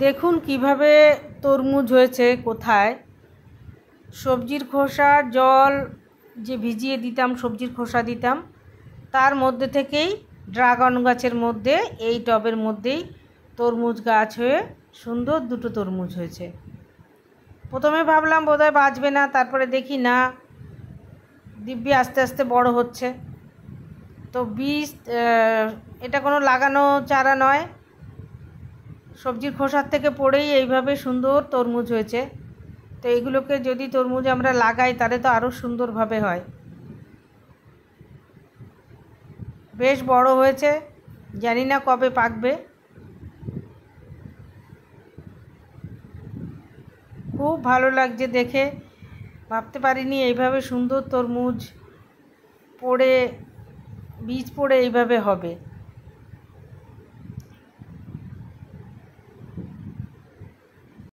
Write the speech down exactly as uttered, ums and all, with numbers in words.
দেখুন কিভাবে তরমুজ হয়েছে কোথায়। সবজির খোসার জল যে ভিজিয়ে দিতাম, সবজির খোসা দিতাম, তার মধ্যে থেকেই ড্রাগন গাছের মধ্যে এই টবের মধ্যেই তরমুজ গাছ হয়ে সুন্দর দুটো তরমুজ হয়েছে। প্রথমে ভাবলাম বোধহয় বাঁচবে না, তারপরে দেখি না, দিব্যি আস্তে আস্তে বড় হচ্ছে। তো বীজ, এটা কোনো লাগানো চারা নয়, সবজির খোসার থেকে পড়েই এইভাবে সুন্দর তরমুজ হয়েছে। তো এইগুলোকে যদি তরমুজ আমরা লাগাই তাহলে তো আরও সুন্দরভাবে হয়। বেশ বড় হয়েছে, জানি না কবে পাকবে। খুব ভালো লাগছে দেখে, ভাবতে পারিনি এইভাবে সুন্দর তরমুজ পড়ে, বীজ পড়ে এইভাবে হবে।